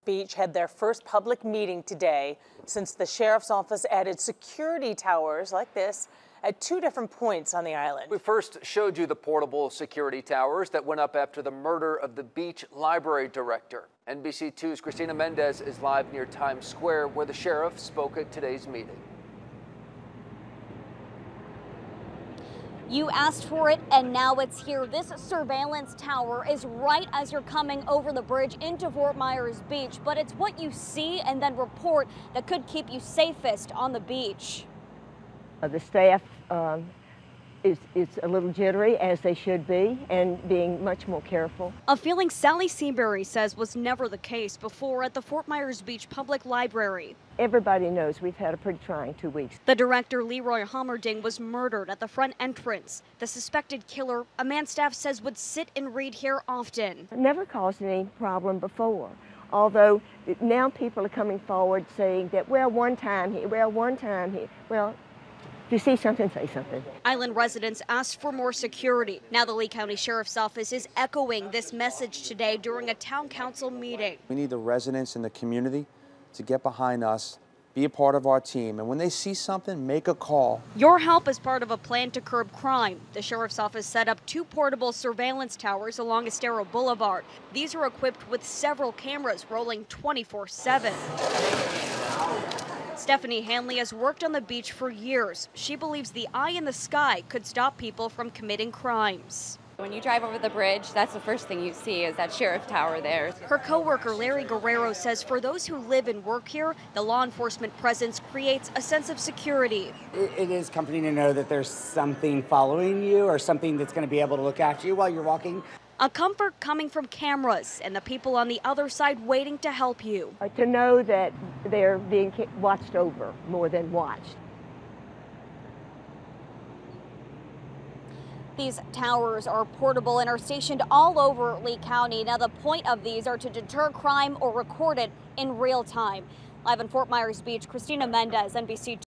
Beach had their first public meeting today since the sheriff's office added security towers like this at 2 different points on the island. We first showed you the portable security towers that went up after the murder of the beach library director. NBC2's Cristina Mendez is live near Times Square, where the sheriff spoke at today's meeting. You asked for it, and now it's here. This surveillance tower is right as you're coming over the bridge into Fort Myers Beach, but it's what you see and then report that could keep you safest on the beach. The staff is a little jittery, as they should be, and being much more careful. A feeling Sally Seabury says was never the case before at the Fort Myers Beach Public Library. Everybody knows we've had a pretty trying 2 weeks. The director, Leroy Hammerding, was murdered at the front entrance. The suspected killer, a man staff says would sit and read here often. It never caused any problem before, although now people are coming forward saying that, well, one time here. Well, if you see something, say something. Island residents asked for more security. Now the Lee County Sheriff's Office is echoing this message today during a town council meeting. We need the residents in the community to get behind us, be a part of our team, and when they see something, make a call. Your help is part of a plan to curb crime. The Sheriff's Office set up 2 portable surveillance towers along Estero Boulevard. These are equipped with several cameras rolling 24/7. Stephanie Hanley has worked on the beach for years. She believes the eye in the sky could stop people from committing crimes. When you drive over the bridge, that's the first thing you see is that sheriff tower there. Her coworker Larry Guerrero says for those who live and work here, the law enforcement presence creates a sense of security. It is comforting to know that there's something following you or something that's going to be able to look after you while you're walking. A comfort coming from cameras and the people on the other side waiting to help you. To know that they're being watched over more than watched. These towers are portable and are stationed all over Lee County. Now, the point of these are to deter crime or record it in real time. Live in Fort Myers Beach, Cristina Mendez, NBC2.